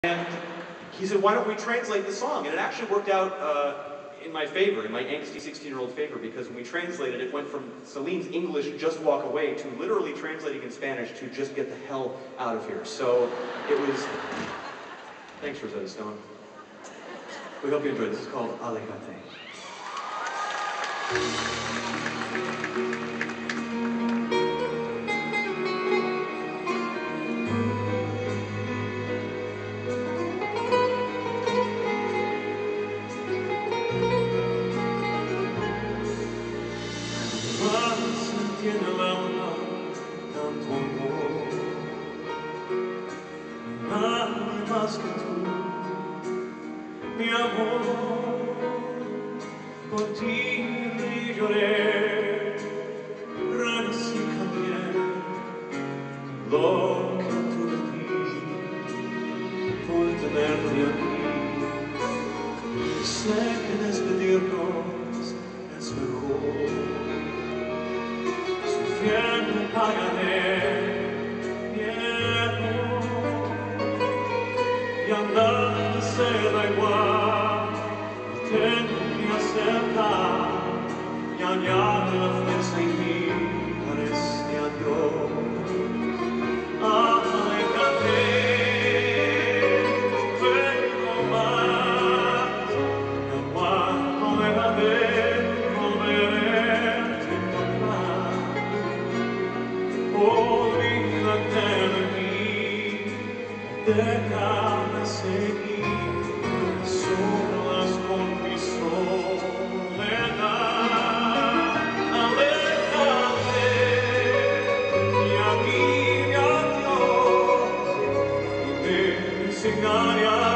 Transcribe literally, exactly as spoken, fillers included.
And he said, why don't we translate the song? And it actually worked out uh, in my favor, in my angsty sixteen-year-old favor, because when we translated it, it went from Celine's English, just walk away, to literally translating in Spanish to just get the hell out of here. So it was... Thanks, Rosetta Stone. We hope you enjoyed. This is called Aléjate. Tiene el alma tanto amor, nadie más que tú, mi amor. Por ti lloré, renací cambié, lo que tuve a ti, por tenerte aquí. Sé que despedirnos es mejor. Sufriendo pagaré miedo y andar se da igual, tengo que aceptar y añade la fuerza en mí para este adiós. Aléjate, pero más, no aguanto de volveré. Olvídate de mí, déjame seguir solas con mi soledad. Aléjate y aquí mi adiós y me desengañas.